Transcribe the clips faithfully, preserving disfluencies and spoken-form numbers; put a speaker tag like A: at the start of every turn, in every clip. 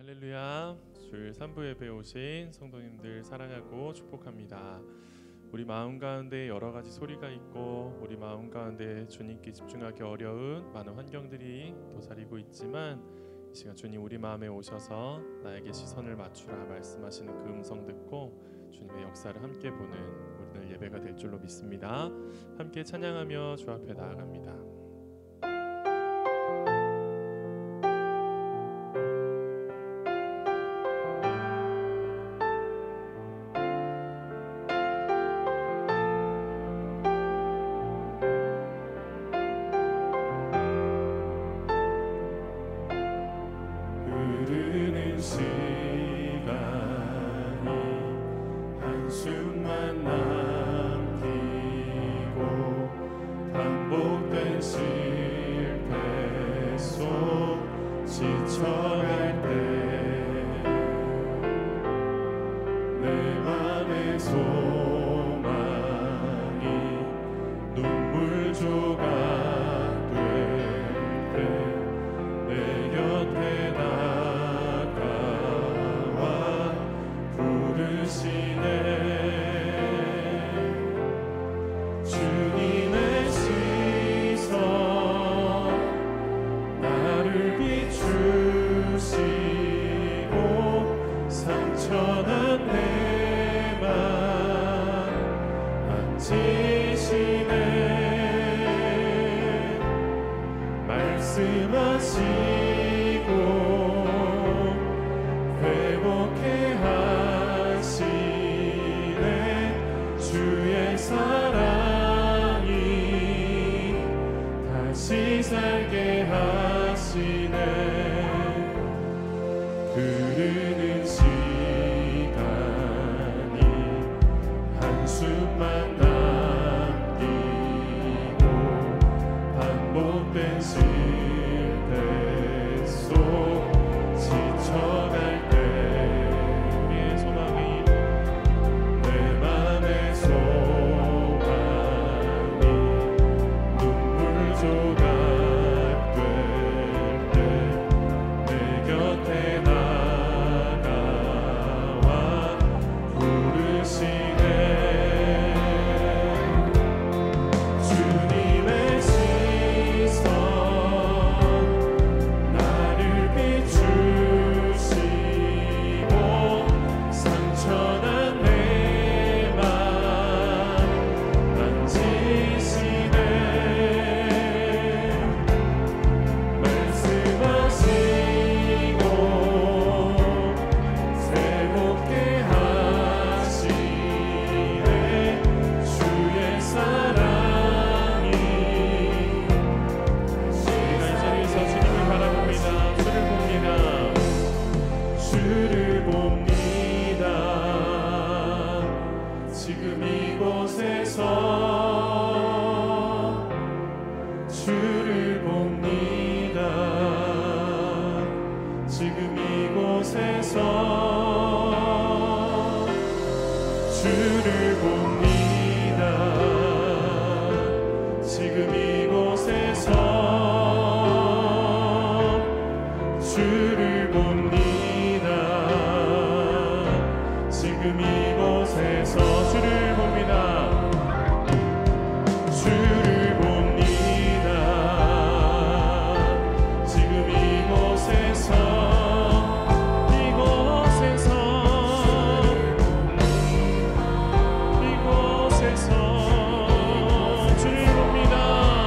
A: 할렐루야. 주일 삼 부 예배에 오신 성도님들 사랑하고 축복합니다. 우리 마음 가운데 여러 가지 소리가 있고 우리 마음 가운데 주님께 집중하기 어려운 많은 환경들이 도사리고 있지만 이 시간 주님 우리 마음에 오셔서 나에게 시선을 맞추라 말씀하시는 그 음성 듣고 주님의 역사를 함께 보는 오늘 예배가 될 줄로 믿습니다. 함께 찬양하며 주 앞에 나아갑니다.
B: 흐르는 시간이 한숨만 남기고 반복된 실패 속 지쳐갈 때 내 맘의 소망이 눈물 조각 될 때 내 곁에 나가와 부르시네. 주님의 시선 나를 비추시고 상처난 내 맘 만지시네. 말씀하시고 회복해 하시네. 주의 사랑이 다시 살게 하시네. 흐르는 시간이 한숨만 남기고 반복된 실패 속 지쳐갈 때 우리의 소망이 내 맘의 소망이 눈물 조각 될 때 내 곁에 나가와 부르시네. 주님의 시선 나를 비추시고 상처난 내 맘 만지시네. 말씀하시고 새롭게 하시네. 주의 사랑이 우리가 이 자리에서 주님을 바라봅니다. 주를 봅니다. 지금 이곳에서 주를 봅니다. 지금 이곳에서 주를 봅니다. 지금 이곳에서 주를 봅니다. 지금 이곳에서 주를 봅니다. 주를 봅니다. 지금 이곳에서 이곳에서 이곳에서 주를 봅니다.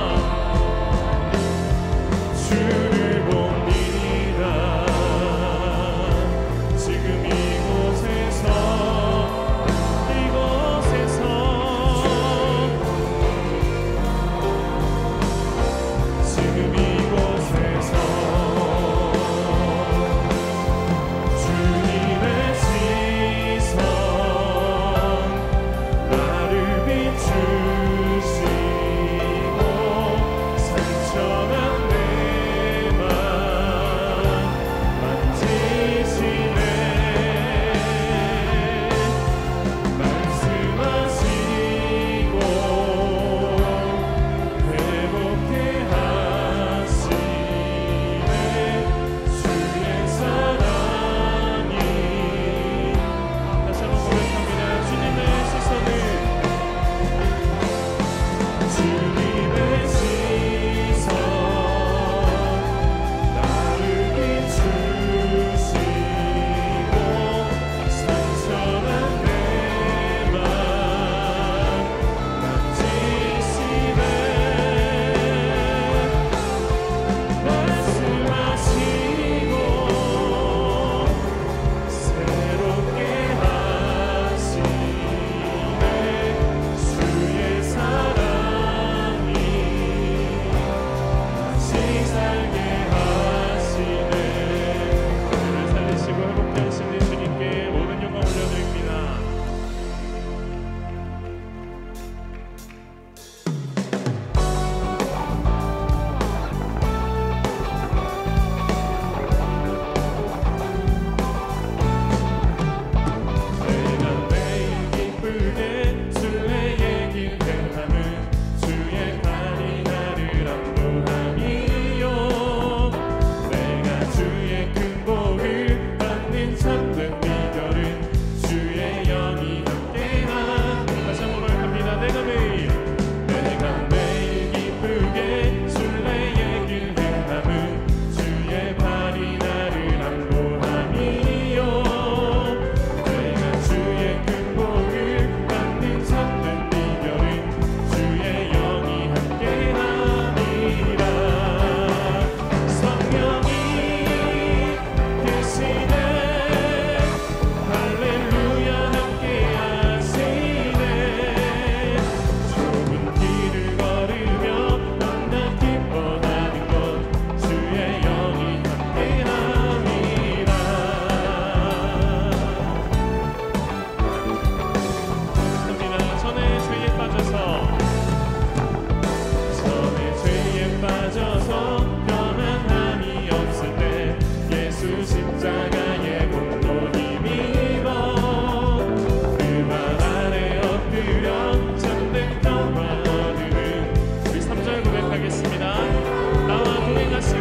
B: 십자가의 공로 힘입어 그 발 아래 엎드려 참된 평화 얻으는
A: 우리 삼 절 고백하겠습니다. 나와 동행하시고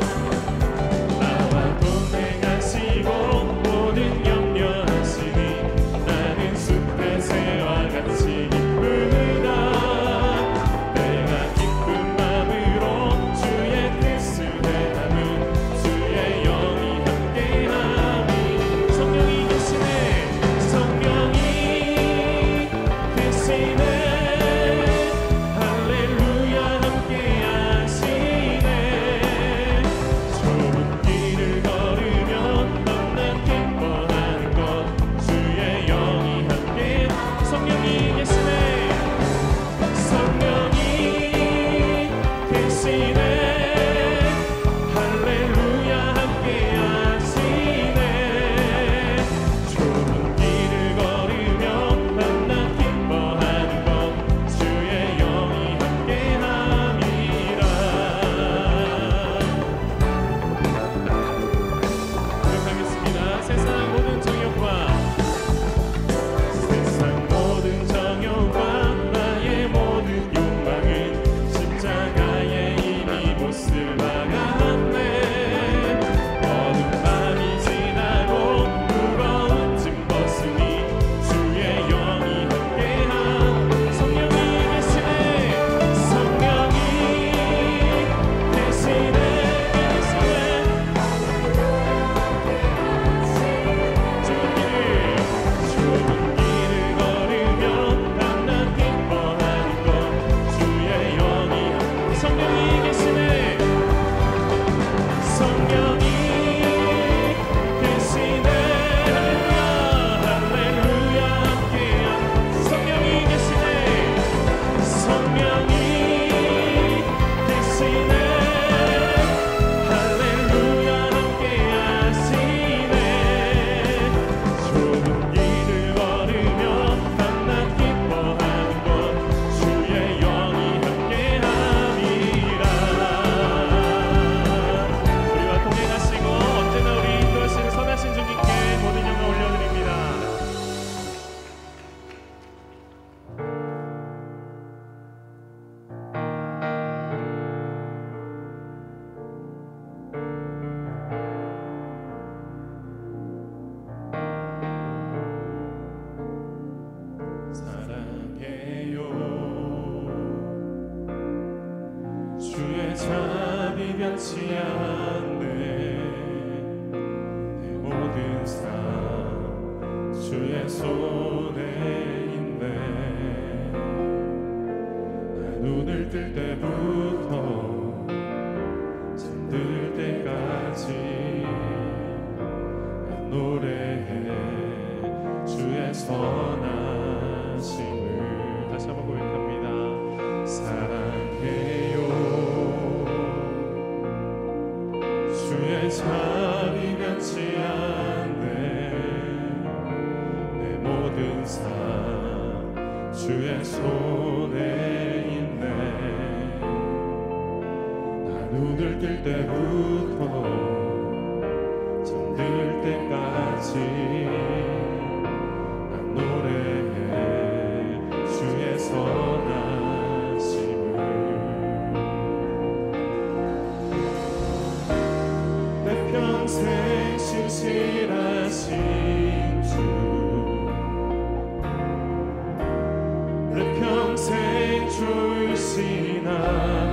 B: 나와 동행하시고 모든 염려하시니 나는 숲의 새와 같이 기쁘다. 내가 기쁜 마음으로 주의 뜻을 행하면 주의 영이 함께하니
A: 성령이 계시네.
B: 성령이 계시네. 할렐루야 함께하시네. 좁은 길을 걸으면 너나 기뻐하는 것 주의 영이 함께.
A: 성령이 계시네.
B: 성령이 계시네. 할렐루야 함께하시네. 좁은 길을 걸으면 너나 기뻐하는 것 주의 영이 함께함이라.
A: 고백하겠습니다. 세상 모든 정욕과
B: 세상 모든 정욕과 나의 모든 욕망은 십자가에 이미 못을 박았네. 어두운 밤이 지나고 무거운 짐 벗으니 주의 영이 함께함.
A: 성령이 계시네.
B: 성령이 계시네. 계시네. 좁은 길을 좁은 길을 걸으면 난 기뻐하는 것 주의 영이.
A: 성령이 계시네.
B: 성령이 계시네. 할렐루야 함께함.
A: 성령이 계시네.
B: 성령이 계시네. 할렐루야 함께하시네. 좁은 길을 걸으면 난 기뻐하는 것 주의 영이 함께함이라.
A: 우리와 동행하시고 언제나 우리 인도하시는 선하신 주님께 모든 영광 올려드립니다.
B: 사랑해요. 주의 자비 변치 않네. 내 모든 삶 주의 손에 있네. 나 눈을 뜰 때부터 잠들 때까지 난 노래해 주의 선하심을.
A: 다시 한번 고백합니다.
B: 사랑해요. 주의 자비 변치 않네. 내 모든 삶 주의 손에 있네. 나 눈을 뜰 때부터 잠들 때까지 난 노래해 주의 선하심을. 내 평생 신실하신 주, 내 평생 주시나